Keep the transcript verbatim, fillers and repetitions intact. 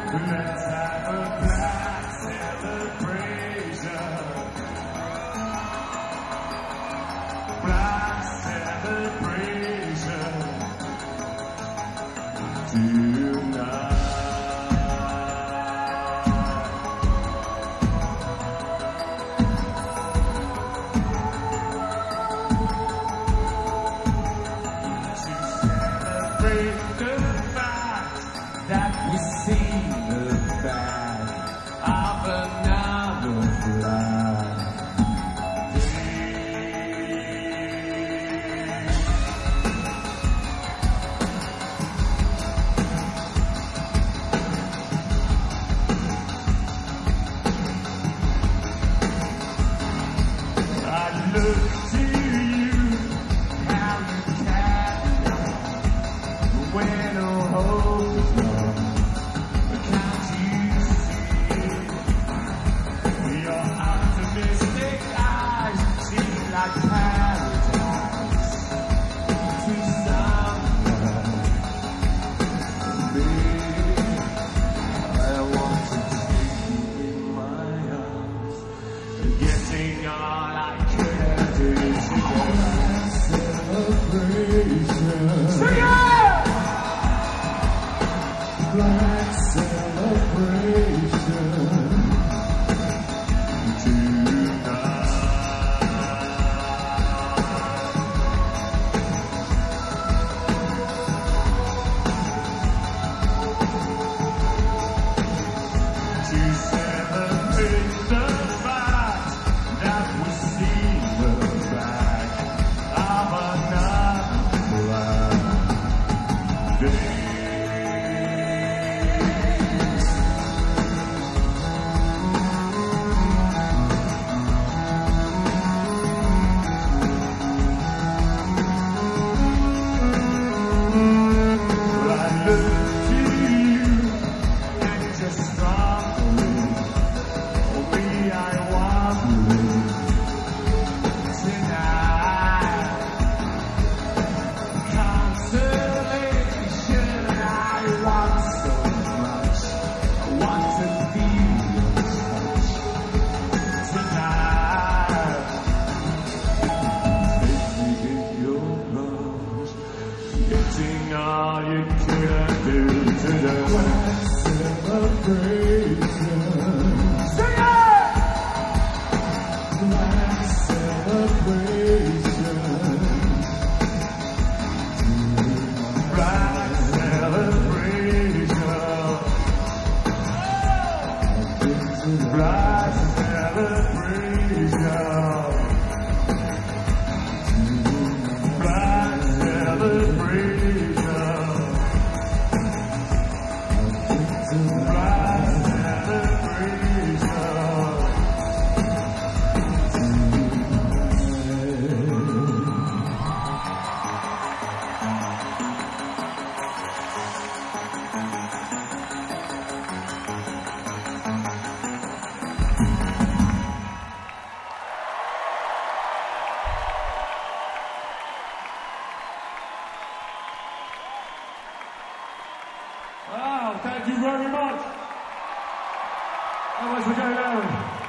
Let's have a black celebration. Black celebration tonight. The fact that we see the back of another flag. I look to you, how you carry on. When all hope is gone, can't you see? Your optimistic eyes seem like paradise to someone. Baby, I want to take you in my arms, getting all I can do to celebration. Sing it! Black celebration tonight. To celebrate the fact that we see the back of another black day. Getting all you can do to the black celebration. Sing it! Black celebration. Black celebration. Black celebration. Black celebration. Wow, thank you very much. That was a great hour.